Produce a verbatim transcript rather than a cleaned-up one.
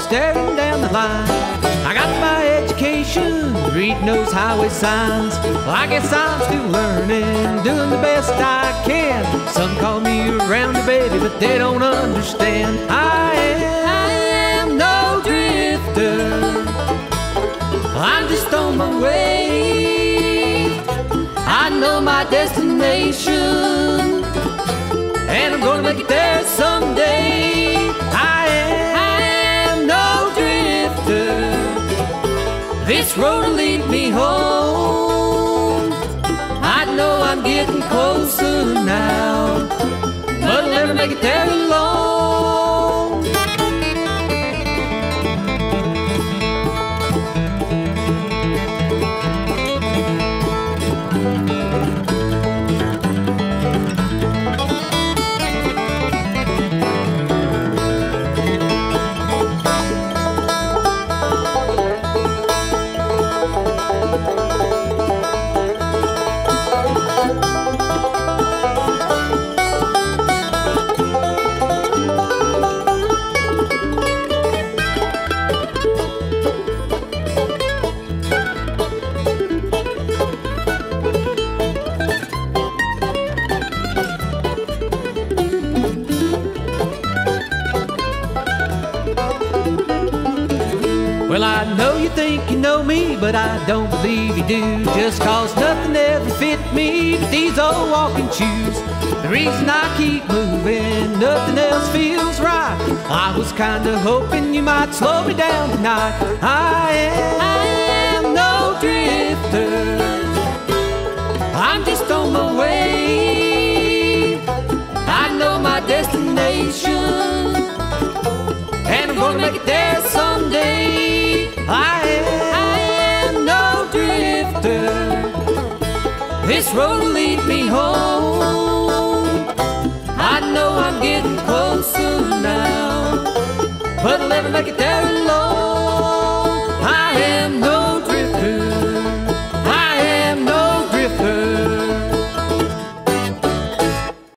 staring down the line. I got my education, reading those highway signs. Well, I guess I'm still learning, doing the best I can. Some call me a rounder, baby, but they don't understand. I am, I am no drifter, I'm just on my way. I know my destination, and I'm gonna make it there someday. I am, I am no drifter, this road will lead me home. I know I'm getting closer now, but I'll never make it there alone. Well, I know you think you know me, but I don't believe you do. Just cause nothing ever fit me but these old walking shoes. The reason I keep moving, nothing else feels right. I was kinda hoping you might slow me down tonight. I am, I am no drifter, I'm just on my way. I know my destination, and I'm gonna make it there someday. I am, I am no drifter, this road will lead me home. I know I'm getting closer now, but I'll never make it there alone.